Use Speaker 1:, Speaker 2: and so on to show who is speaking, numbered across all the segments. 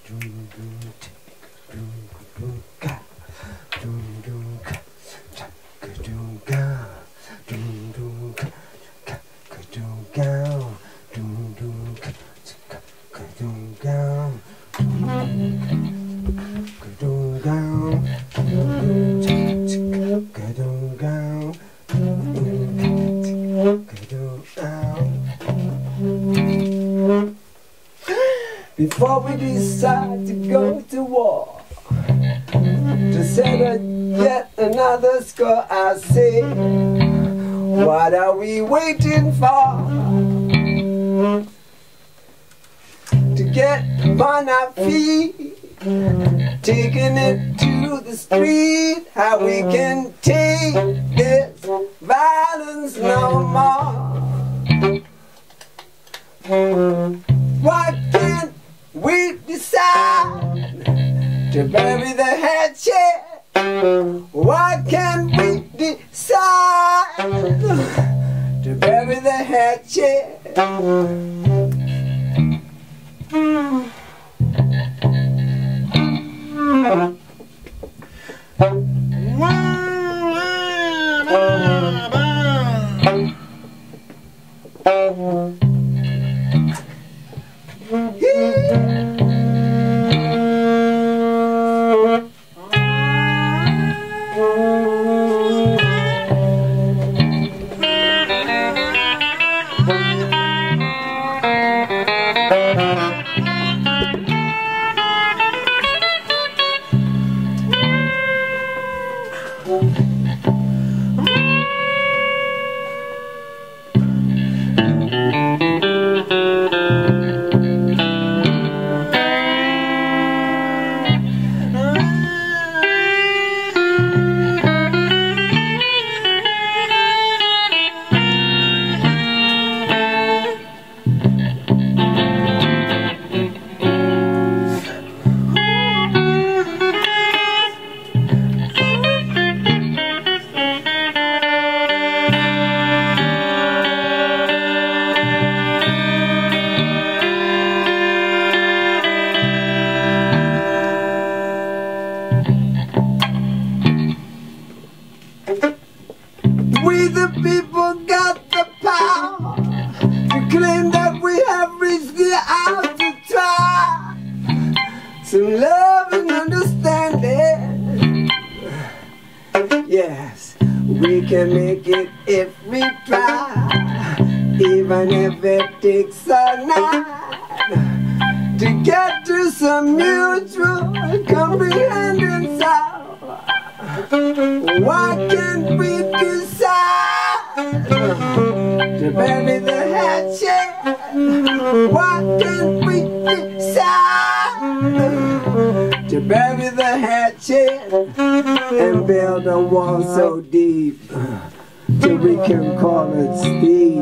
Speaker 1: Before we decide to go to war, to settle yet another score, I say, what are we waiting for? To get on our feet, taking it to the street, how we can take this violence no more. Why can't we decide to bury the hatchet? Why can't we decide to bury the hatchet? We the people got the power to claim that we have reached the hour to try some love and understanding. Yes, we can make it if we try, even if it takes a night to get to some mutual comprehending sound. Why can't we decide to bury the hatchet? Why can't we decide to bury the hatchet and build a wall so deep till we can call it Steve?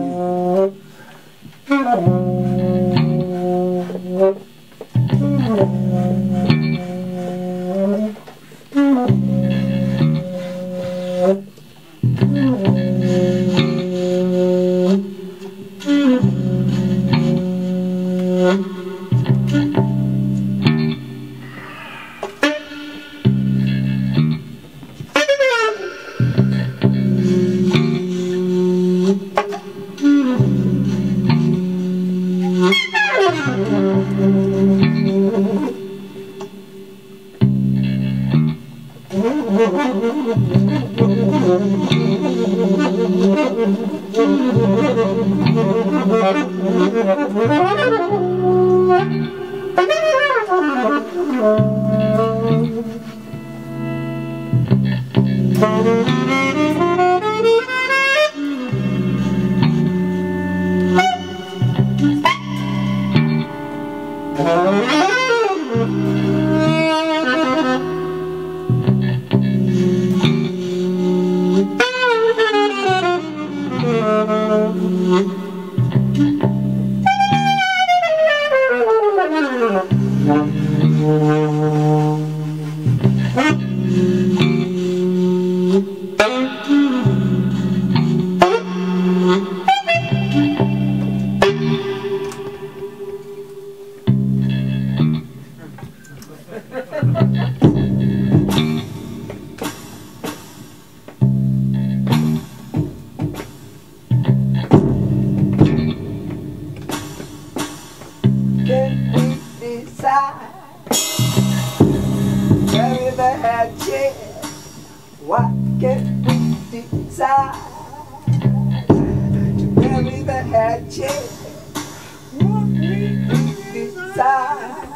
Speaker 1: What can we decide to bury the hatchet? What we decide,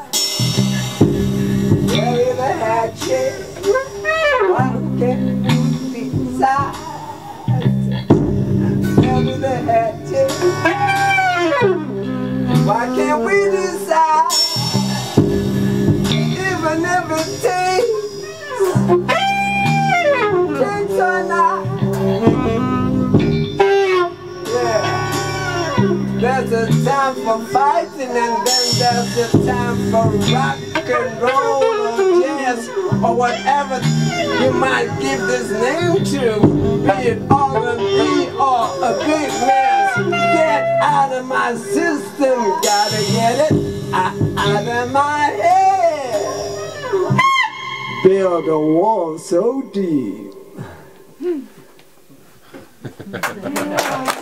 Speaker 1: bury the hatchet. What can we decide to bury the hatchet? Why can't we decide, even if it takes or not? Yeah. There's a time for fighting, and then there's a time for rock and roll or jazz or whatever you might give this name to, be it R&B or a big mess. Get out of my system, gotta get it out of my head. Build a wall so deep.